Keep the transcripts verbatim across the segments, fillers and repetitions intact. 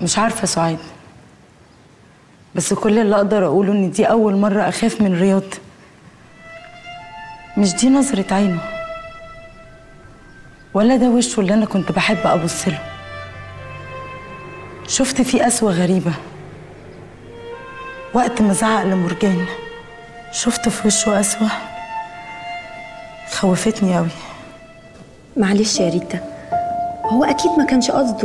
مش عارفة سعاد، بس كل اللي أقدر أقوله إن دي أول مرة أخاف من رياض. مش دي نظرة عينه ولا ده وشه اللي أنا كنت بحب أبص له. شفت فيه قسوة غريبة وقت ما زعق لمرجان. شفت في وشه قسوة خوفتني أوي. معلش يا ريتا، هو أكيد ما كانش قصده.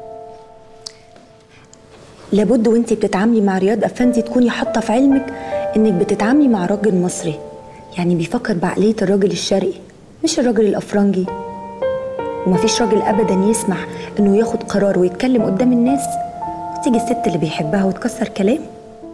لابد وانتي بتتعاملي مع رياض أفندي تكوني حاطة في علمك إنك بتتعاملي مع راجل مصري، يعني بيفكر بعقلية الراجل الشرقي مش الراجل الأفرنجي. ومفيش راجل أبدا يسمح إنه ياخد قرار ويتكلم قدام الناس وتيجي الست اللي بيحبها وتكسر كلام.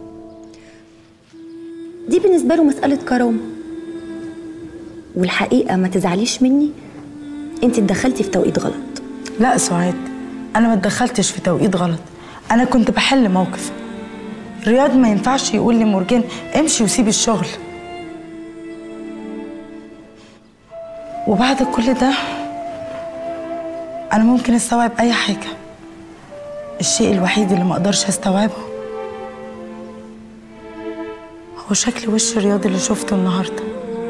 دي بالنسبة له مسألة كرامة. والحقيقة ما تزعليش مني، انت اتدخلتي في توقيت غلط. لا سعاد، أنا ما اتدخلتش في توقيت غلط، أنا كنت بحل موقف. رياض ما ينفعش يقول لمرجان امشي وسيب الشغل. وبعد كل ده أنا ممكن أستوعب أي حاجة. الشيء الوحيد اللي ما أقدرش أستوعبه هو شكل وش رياض اللي شفته النهارده.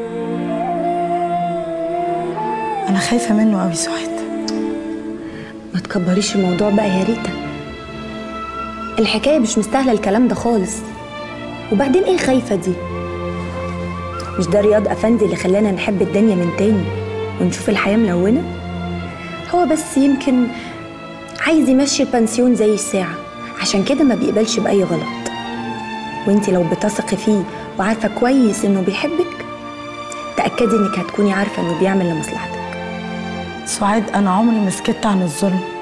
أنا خايفة منه أوي سعاد. ما تكبريش الموضوع بقى يا ريتا، الحكاية مش مستاهلة الكلام ده خالص. وبعدين ايه خايفة دي؟ مش ده رياض أفندي اللي خلانا نحب الدنيا من تاني ونشوف الحياة ملونة؟ هو بس يمكن عايز يمشي البنسيون زي الساعة، عشان كده ما بيقبلش بأي غلط. وانتي لو بتثقي فيه وعارفة كويس انه بيحبك، تأكدي انك هتكوني عارفة انه بيعمل لمصلحتك. سعاد، أنا عمري ما سكت عن الظلم،